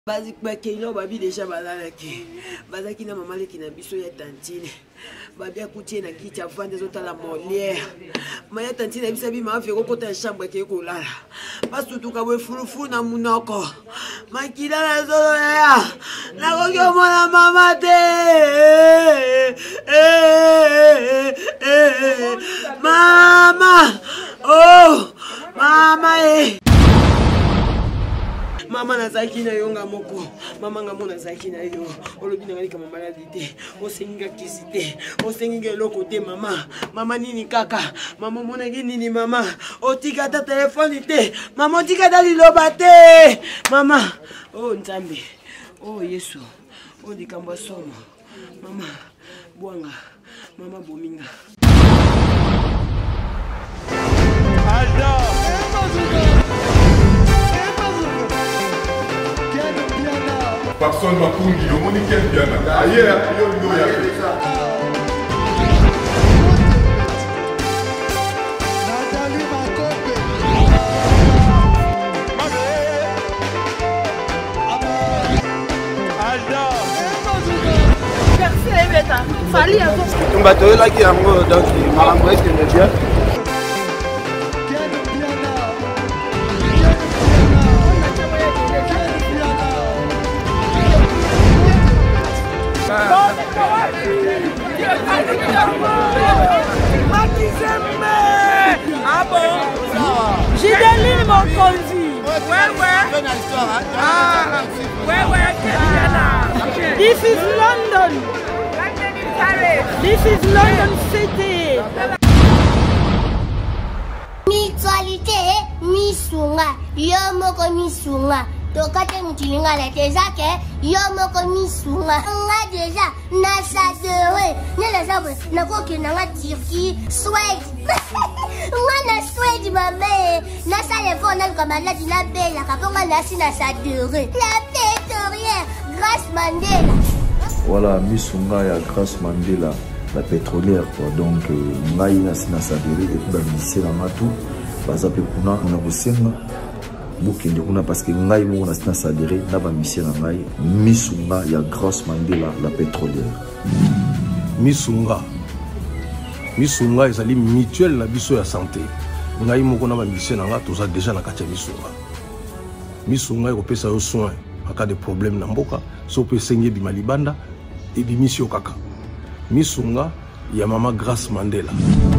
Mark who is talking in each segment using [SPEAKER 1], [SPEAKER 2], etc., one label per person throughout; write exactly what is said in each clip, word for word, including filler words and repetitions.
[SPEAKER 1] Basic bakelo babi déjà bazalaki bazaki na mama leki na biso ya tantine babi akutie na kiti avande zota la molière maya tantine biso bi ma fe ko kota chambre ke ko lala basutuka bwe fulufu na munoko makila na zolo ya na ko yo mona mama te mama oh mama eh Mama nazaki na yonga moko mama ngamo nazaki na yo olobi na ngalika mama la dite osenga kisite osenga loko te mama mama nini kaka mama mona nini mama otika ta telefone te mama otika dali loba te mama oh nzambe oh Yesu oh dikamba somo mama bwanga mama bominga Alda
[SPEAKER 2] Personne m'a conduit, le monde est bien. Ailleurs, il y a
[SPEAKER 3] Gideline mon conduit. Ouais, ouais. Ah, ouais, ouais. This is London. London is Paris. This is London City.
[SPEAKER 4] Mutualité, misunga. Yo moko misunga. Tokate mutilinga la tezake. Yo moko misunga. Nga déjà nasadere. Nela sabe nakoki nanga Turquie, Suède. Nga na Suède maman. Nasa le fond na kamala dina bella kaponga nasi nasadere. La pétrolière Grace Mandela.
[SPEAKER 5] Voilà, misunga ya Grace Mandela, la pétrolière quoi. Donc ngai nasi nasadere et puis ba mission na matu bazape kuna na kosenga. Bukende kuna parce que ngai mo na sina sadere na ba mission na ngai misunga ya Grace Mandela la pétrolière.
[SPEAKER 6] Misunga misunga ezali mutuelle na biso ya santé ngai moko na ba mission na nga toza déjà na kati ya misunga misunga ko pesa yo soin en cas de problème na mboka so pe sengi bima libanda et bimisio kaka misunga ya mama Grace Mandela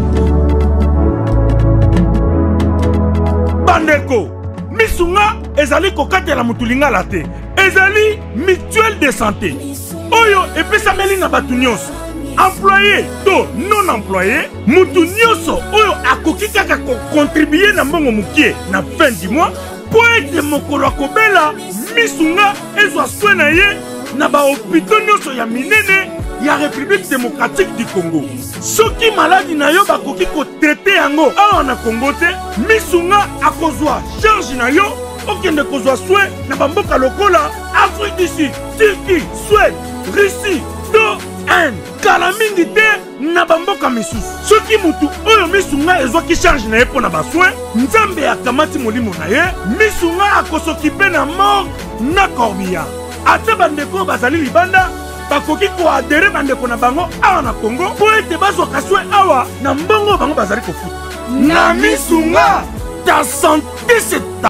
[SPEAKER 7] bandeko misunga ezali kokatela mutulinga la te ezali mutuelle de santé oyo epesa meli na batu nyonso employé to non employé mutu nyonso oyo akoki kaka ko contribuer na mbongo mukie na fin du mois po ete mokolo akobela misunga ezwa soin na ye na ba hôpitaux nyonso ya minene ya République démocratique du Congo soki maladi na yo bakoki ko traiter yango awa na Congo te misunga akozwa charge na yo okende kozwa soin na bamboka lokola Afrique du Sud, Turquie, Suède, Russie, to Inde kala mingi te na bamboka misusu soki mutu oyo misunga ezwaki charge na ye mpo na basoin nzambe akamati molimo na ye misunga akosokipe na mort na corbillard ate bandeko bazali libanda bakoki koadere bandeko na bango awa na Congo po ete bazwaka soin awa na mbongo bango bazali kofuta na misunga ta santé c'est ta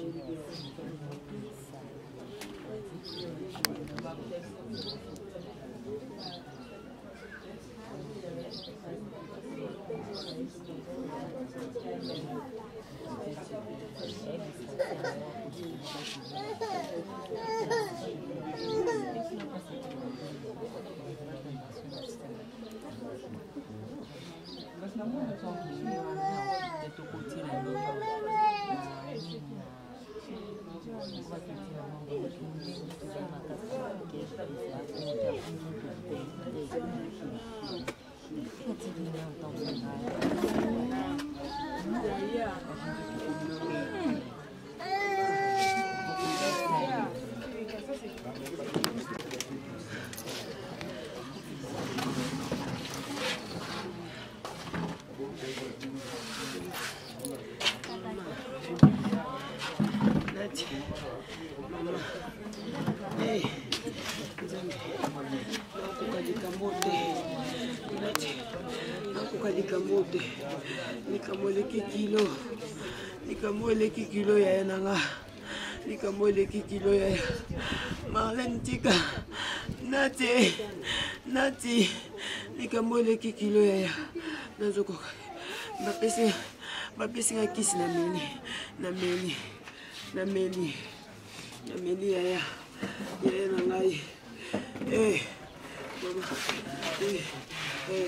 [SPEAKER 1] Nikamweleki kilo, nikamweleki kilo ya nanga, nikamweleki kilo ya Marlene Tika, nati, nati, nikamweleki kilo ya nazoko, bapesi, bapesi nga kisi na meni, na meni, na meni, na meni ya ya, ya nangai, eh, mama, eh, eh.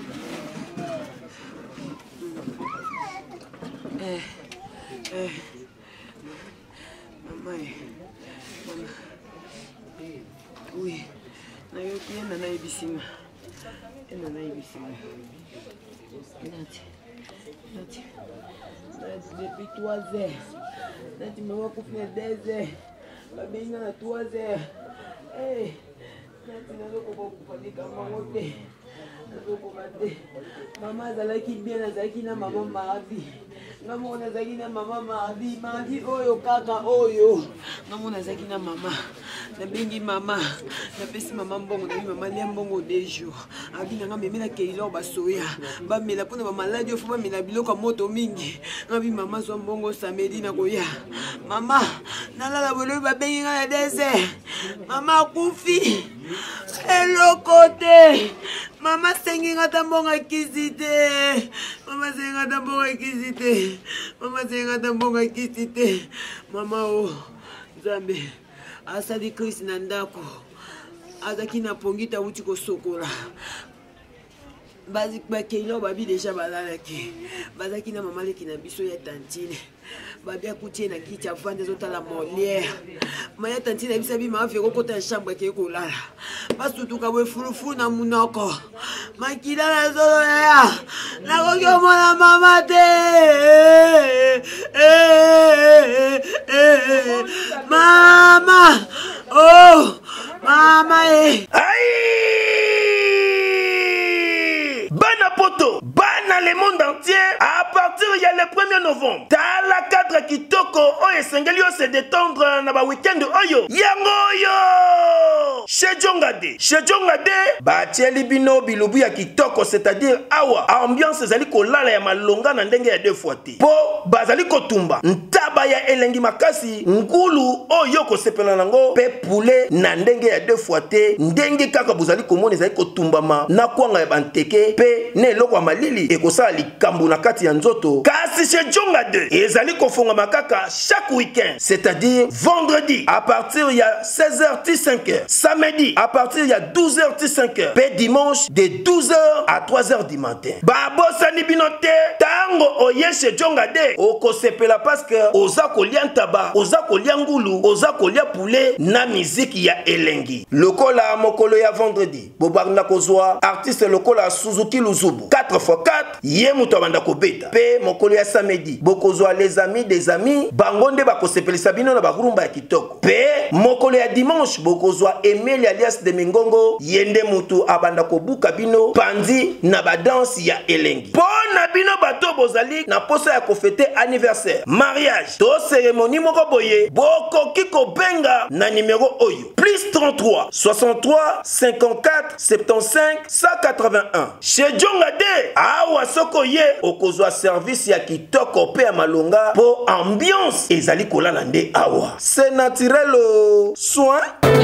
[SPEAKER 1] Eh, eh, maman, maman, oui, nayoki ena na ibisinga, ena na ibisinga, nati, nati, nati depuis trois heures, nati maman kufina deux heures, babenga na trois heures, eh, nati nazoko kokufandika mango te, nazoko mate, maman azalaki bien, azalaki na maman mardi. Ngamona zakina mama mardi, mardi oyo kaka oyo. Ngamona zakina mama. Na bengi mama, na pesi mama mbongo, na mama lia mbongo deux jours. Abina nga memela keilo basoya. Ba mela pona ba maladi ofu ba mela biloko moto mingi. Ngabi mama so mbongo samedi na koya. Mama, nalala bolo ba bengi nga na dessert. Mama kufi. Hello côté. Mama sengi nga tambonga kizite. Mama sengi nga tambonga kizite. Mama sengi nga tambonga kizite. Mama o Nzambe asali Chris na ndako. Azaki na pongita uti ko sokola. Bazi kwa keilo babi deja balalaki. Bazaki na mama leki na biso ya tantine. Babi akutie na kiti afande zota la Molière. Maya tantine bisa bi ma feko kota chambre ke ko lala. Basutu ka we furufu na munoko. Makila na zolo ya. Na ko kyo mona mama te. Mama. Oh, mama eh.
[SPEAKER 7] Aïe! Bana poto, bana le monde entier, à partir il y a le premier novembre. T'as la cadre qui toko, oye sengelio se détendre na ba week-end oyo. Yango yo! Chez Jongade, chez Jongade, ba tieli bino bilubu ya kitoko, c'est-à-dire awa, ambiance zali kolala ya malonga na ndenge ya deux fois te. Po bazali kotumba, ntaba ya elengi makasi, ngulu oyo ko sepela nango, pe poulet na ndenge ya deux fois te, ndenge kaka buzali komone zali kotumbama na kwanga ya banteke, pe ne loko malili e kosala likambo na kati ya nzoto. Kasi chez Jongade, ezali kofonga makaka chaque week-end, c'est-à-dire vendredi à partir il y a seize heures cinq heures, samedi à partir il y a douze heures cinq heures, pe dimanche de douze heures à trois heures du matin. Babosa ni binote, tango oye chez Jongade, oko sepela parce que oza kolia ntaba, oza kolia ngulu, oza kolia poulet na musique ya elengi. Lokola mokolo ya vendredi, bobarna kozwa artiste lokola Suzuki Luzubu quatre fois quatre, ye muto banda kobeta. Pe mokolo ya samedi, bokozwa les amis des amis, bangonde bako sepelisa bino na bakurumba ya kitoko. Pe mokolo ya dimanche, bokozwa Emile alias de Mingongo, yende mutu abanda kobuka bino pandi na ba danse ya elengi. Pona bino bato bozali na posa ya kofete anniversaire, mariage, to cérémonie moko boye, boko kiko benga na numéro oyo. Plus trente-trois, soixante-trois, cinquante-quatre, soixante-quinze, cent quatre-vingt-un. Chez Jongade, awa soko ye, okozwa service ya kitoko.
[SPEAKER 8] kitoko pe ya malonga po ambiance ezali kolala nde awa. C'est naturel o soin.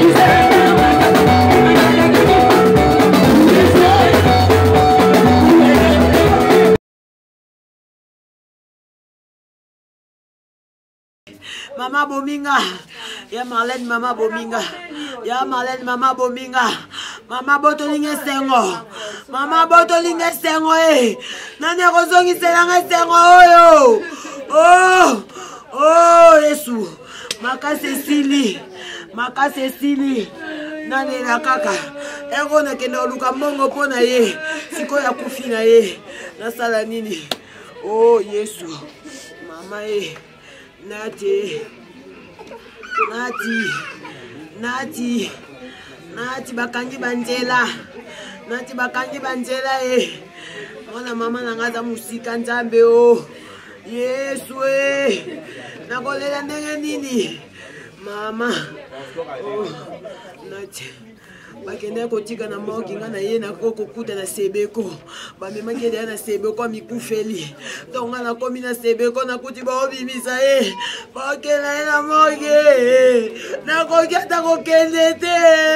[SPEAKER 1] Mama Bominga, ya Marlène Mama Bominga, ya Marlène Mama Bominga, Mama Botolinga Sengo, Mama Botolinga Sengo eh, nani kozongi selanga Sengo oyo, oh, oh Yesu, Maka Cecily, Maka Cecily, nani na kaka, ego na kenda oluka mbongo pona ye, siko ya kufi na ye, nasala nini, oh Yesu, Mama eh. Nati, Nati, Nati, Nati bakangi banjela, Nati bakangi banjela eh. Mwana mama nangaza musika nzambe o. Yesu eh. Nakolela ndenge nini? Mama. Oh, Nati. Bakende kotika na moki nga na ye na koko kuta na sebeko bamema kende na sebeko mikufeli tonga na komi na sebeko na kuti ba obimisa ye bakela ye na moki na koketa kokende te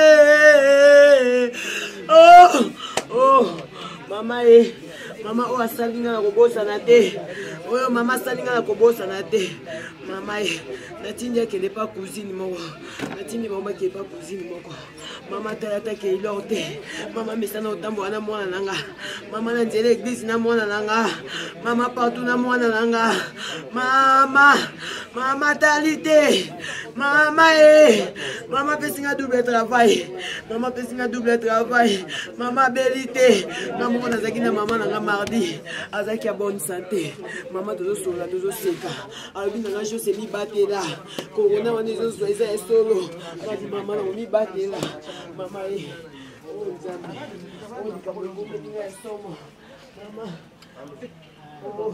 [SPEAKER 1] oh oh mama e mama o asalinga na kobosa na te oyo mama asalinga na kobosa na te mama e natinja kende pa cousine moko natindi mama ke pa cousine moko mama tata ke ilote mama mesana otambo na mwana nanga mama na nzela église na mwana nanga mama partout na mwana nanga mama mama talite mama e mama pesinga double travail mama pesinga double travail mama belite mama on azaki na mama nanga mardi azaki a bonne santé mama tozo sola tozo seka albi na jo se mi batela corona on est zo eza solo ngati mama na mi batela mama e oh nzambe oh likambo ngombe ya somo mama oh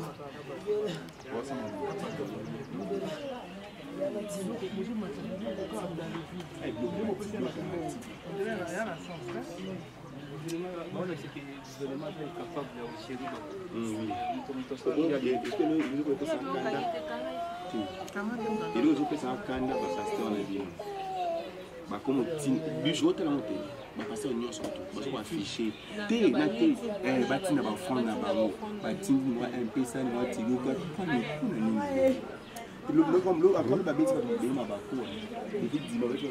[SPEAKER 9] comme bus hôtel en hôtel ba passer au nyos auto ba so afficher té na té eh ba tina ba fanga ba mo ba tindi wa un peu ça no tigo ka pani kuna nini le le comme le après ba beti ba be ma ba ko et dit di ba ba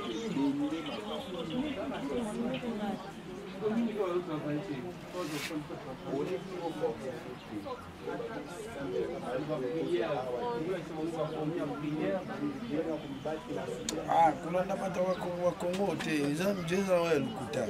[SPEAKER 10] ah kuna ndapata wa Kongo te za mjeza wa lukuta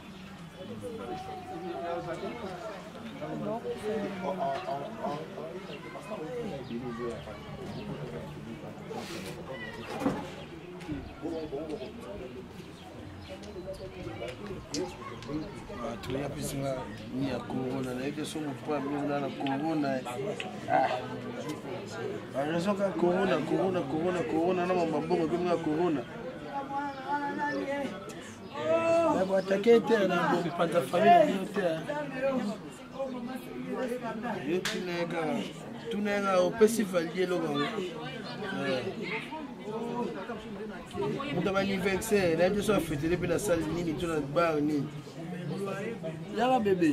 [SPEAKER 10] tulia pisinga ni ya corona na yake somo kwa mimi na corona ah raison ka corona corona corona corona na mambo bongo kama corona baba atakete na mpata familia yote yote nega tunenga opesi valier logo muta ba anniversaire na ndio so fête depuis la salle nini tu na bar nini yaba bébé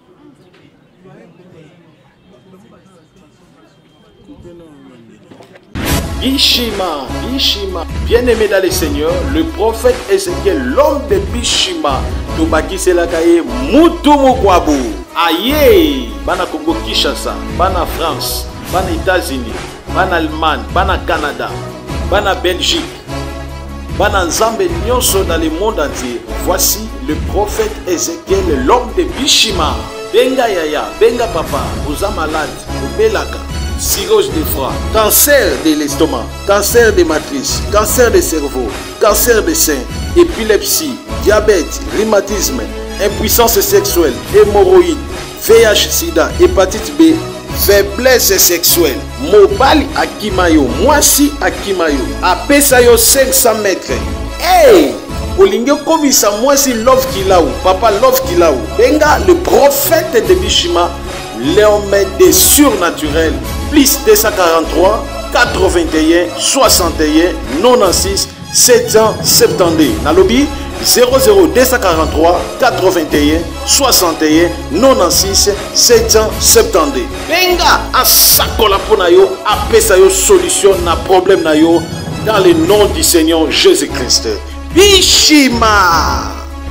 [SPEAKER 6] Bishima, Bishima, bien-aimé dans le Seigneur, le prophète Ézéchiel, l'homme de Bishima, Tobaki Selakaye, Mutumu Kwabu, Aye, Bana Congo Kinshasa, Bana France, Bana États-Unis, Bana Allemagne, Bana Canada, Bana Belgique, Bana Nzambe Nyonso dans le monde entier. Voici le prophète Ézéchiel, l'homme de Bishima. Benga Yaya, Benga Papa, vous êtes malade, vous belaka. Cirrhose de foie, cancer de l'estomac, cancer de matrice, cancer de cerveau, cancer de sein, épilepsie, diabète, rhumatisme, impuissance sexuelle, hémorroïdes, V I H sida, hépatite B, faiblesse sexuelle, mobali akimayo, mwasi akimayo, apesayo cinq cents mètres. Hey! Olinge komisa mwasi love kilaou, papa love kilaou. Benga le prophète de Bishima, l'homme des surnaturels.
[SPEAKER 11] plus deux cent quarante-trois quatre-vingt-un soixante et un quatre-vingt-seize sept cent soixante-douze. Nalobi zéro zéro deux cent quarante-trois quatre-vingt-un soixante et un quatre-vingt-seize sept cent soixante-douze. Benga asakola pona yo apesa yo solution na problème na yo dans le nom du Seigneur Jésus-Christ. Bishima.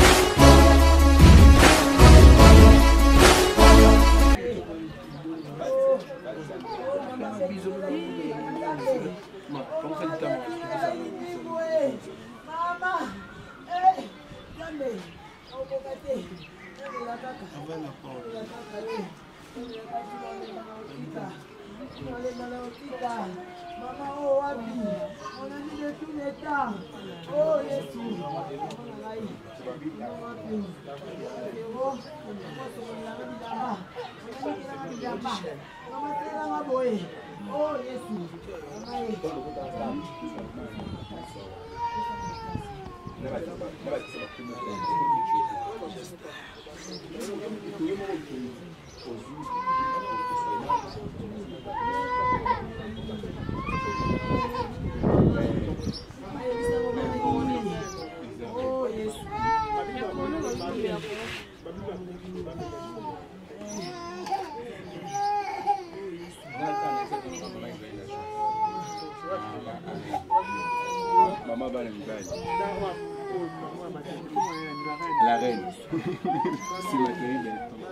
[SPEAKER 9] Maman va la reine. C'est ma terrible.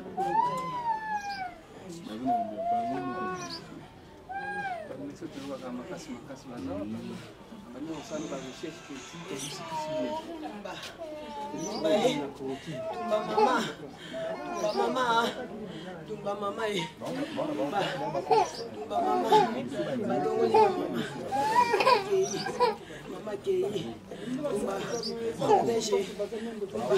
[SPEAKER 1] Mama, tumba mama eh. Tumba, tumba mama. Badongo ni mama. Mama kei. Tumba, protège. Tumba,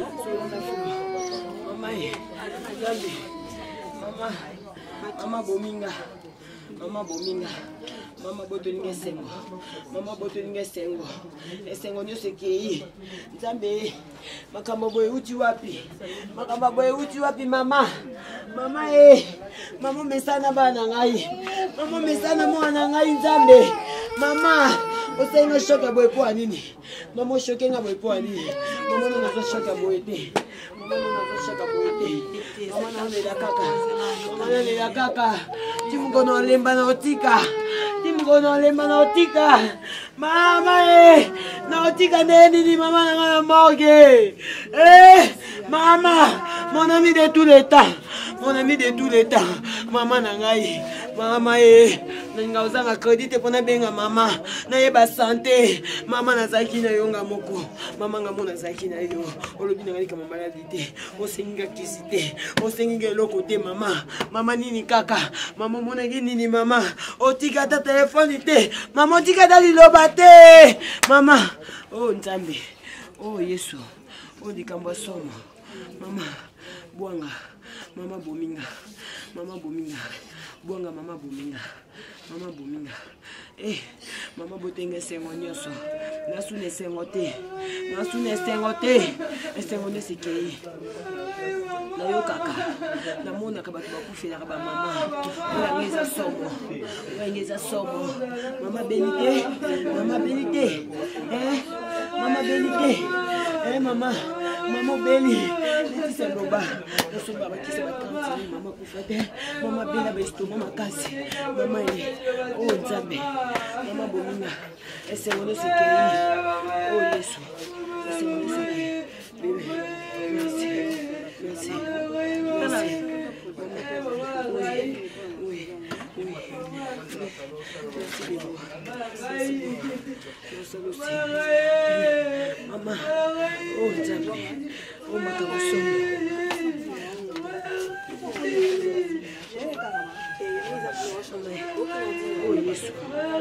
[SPEAKER 1] mama eh. Jambi. Mama, mama bominga. Mama bominga. Mama boto ninge sengo. Mama boto ninge sengo. Esengo nyo sekei. Nzambe. Makamba boy uti wapi? Makamba boy uti wapi mama? Mama eh. Mama mesana bana ngai. Mama mesana mwana ngai nzambe. Mama, osenga shoka boy po nini? Mama shoke nga boy po nini? Mama na zo shoka boy te. Mama na zo shoka boy te. Mama na le kaka. Mama na le kaka. Timukono lemba na otika. Timukono lemba na otika. Mama eh. Na otika neni ni mama na ngana morgue. Eh, mama, mon ami de tout le temps. Mon ami de tout le temps. Mama na ngai. Mama eh. Nga uzanga credit pona benga mama. Na yeba santé. Mama na zaki na yonga moko. Mama nga mona zaki na yo. Olobi na ngai kama maladie te. Osenga kisite. Osenga loko te mama. Mama nini kaka. Mama mona nini mama. Otika ta telefone te. Mama otika dali loba te. Mama. Oh Nzambe. Oh Yesu. Oh dikamba somo. Mama buanga. Mama bominga. Mama bominga. Buanga mama bominga. Mama bominga. Eh, mama botenga sengo nyoso. Nasu ne sengo te. Nasu ne sengo te. Sengo ne sikei. Na yo kaka. Na mona ka batu bakufela ka ba mama. Oya ngeza somo. Oya ngeza somo. Mama benite. Mama benite. Eh, mama benite. Eh mama. Mama beni. Nitisa loba. Nasu baba kisa bakanti mama kufate. Mama bena besto mama kasi. Mama eh. Oh Nzambe. Mama bominga. Esengo no sekei. Oh Yesu. Esengo no sekei. Bebe. Merci. Merci. Merci. Oui. Oui. Oui. Merci bebe. Merci aussi. Mama. Oh Nzambe. Oh makabosomo. Oh Yesu.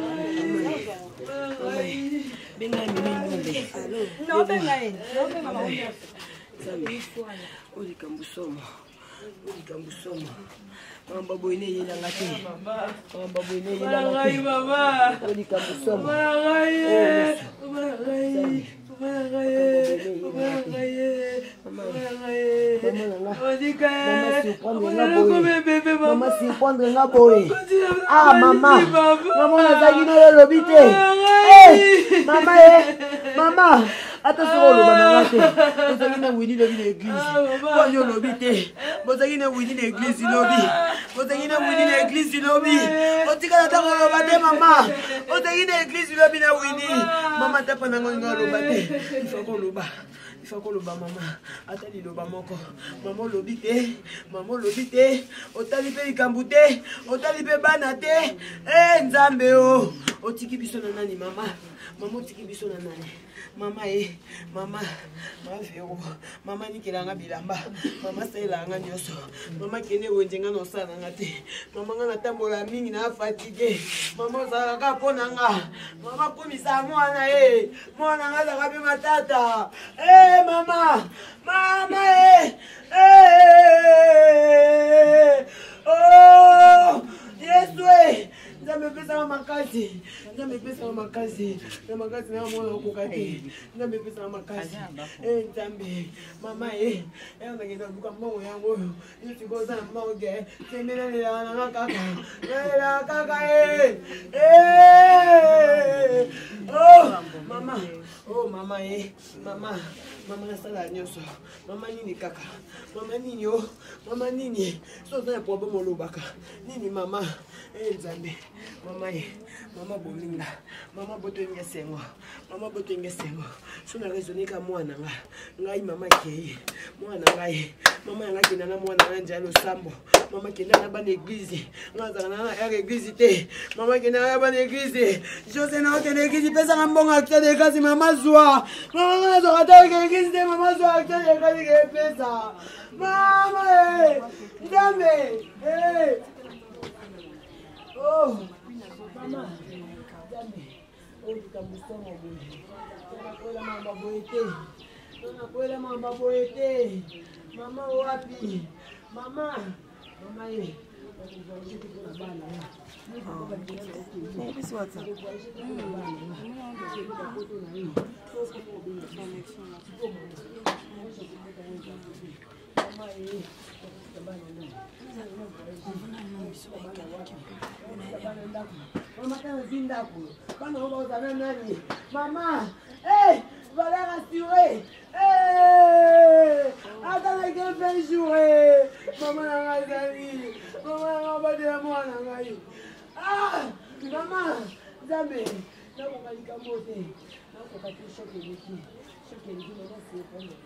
[SPEAKER 1] Benga mimi ngombe. No benga yeye. No benga ngombe. Zami. Uli kambusomo. Uli kambusomo. Mamba boine yela ngate. Mamba boine yela ngate. Mama. Uli kambusomo. Mama. Mama. Maman si prendre nga boy. Ah maman. Maman nazaki na lobi te. Eh maman eh. Maman. Attention le banana te. Bozaki na wini lobi l'église. Bonyo lobi te. Bozaki na wini l'église lobi. Bozaki na wini l'église lobi. Otika na tango loba te maman. Bozaki na église lobi na wini. Maman tapa na ngonga loba te. Il faut qu'on loba. Il faut qu'on loba maman. Atali loba moko. Maman lobi te. Maman lobi te. Otali pe ikambu te. Otali pe bana te. Eh nzambe o. Otiki biso na nani maman. Maman otiki biso na nani. Mama eh, mama, mama vero, mama nikilanga bilamba, mama sailanga nyoso, mama kene wenjenga no sana ngate, mama nga natambola mingi na fatigué, mama zaka pona nga, mama komisa mwana eh, mwana nga zaka pe matata, eh mama, mama eh, eh, oh, Yesu eh. Nzambe pesa makasi, nzambe pesa makasi, na makasi na mwana okokate, nzambe pesa makasi. Eh nzambe, mama eh, eh ngenda buka mbongo yango, yuti goza mbonge, semena la na kaka, la kaka eh. Eh! Oh, mama, oh mama eh, mama, mama na sala nyoso, mama nini kaka, mama nini oh, mama nini, so za problem olobaka, nini mama, eh nzambe. Mama ye, mama bominga, mama boto ngesengo, mama boto ngesengo. Sona raisonner ka mwana nga, ngai mama kei, mwana ngai, mama nga kina na mwana nga njalo sambo, mama kina na ba église, ngaza na ya église te, mama kina na ba église, José na hotel église pesa ngambonga acteur de kasi mama zwa, mama nga zo hotel église te mama zwa acteur de kasi ke pesa, mama eh, ndame, eh. Oh, mama, jambe, oh tukamsoma bure. Tunakwenda mama boete. Tunakwenda mama boete. Mama wapi? Mama, mama ye. Maman, hey, va la rassurer. Hey, attends qu'elle fait jouer. Maman n'a pas dit. Maman n'a pas dit à moi. Ah, maman, jamais. Là, on va y camoter. Là, on va y choquer les filles. Choquer les filles, maman, c'est pour moi.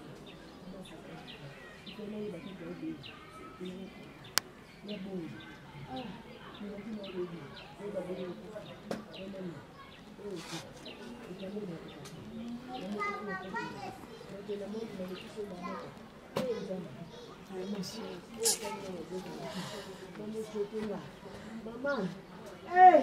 [SPEAKER 1] Maman, hey!